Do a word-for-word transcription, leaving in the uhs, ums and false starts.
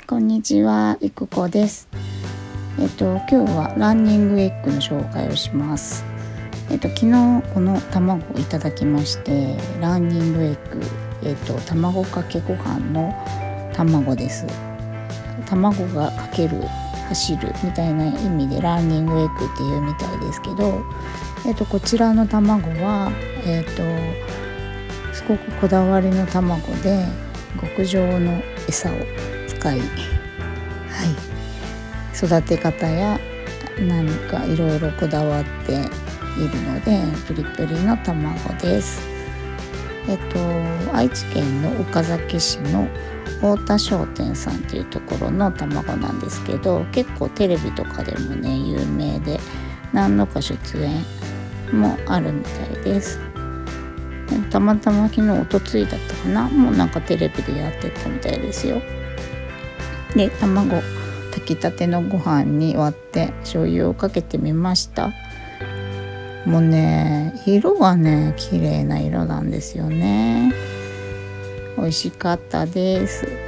こんにちは、いくこです。えっと今日はランニングエッグの紹介をします。えっと昨日この卵をいただきまして、ランニングエッグ、えっと卵かけご飯の卵です。卵がかける、走るみたいな意味でランニングエッグっていうみたいですけど、えっとこちらの卵はえっとすごくこだわりの卵で、極上の餌を使い、はい、育て方や何かいろいろこだわっているのでプリプリの卵です。えっと愛知県の岡崎市の太田商店さんっていうところの卵なんですけど、結構テレビとかでもね有名で、何度か出演もあるみたいです。たまたま昨日おとついだったかな、もうなんかテレビでやってたみたいですよ。で、卵炊きたてのご飯に割って醤油をかけてみました。もうね、色がね綺麗な色なんですよね。美味しかったです。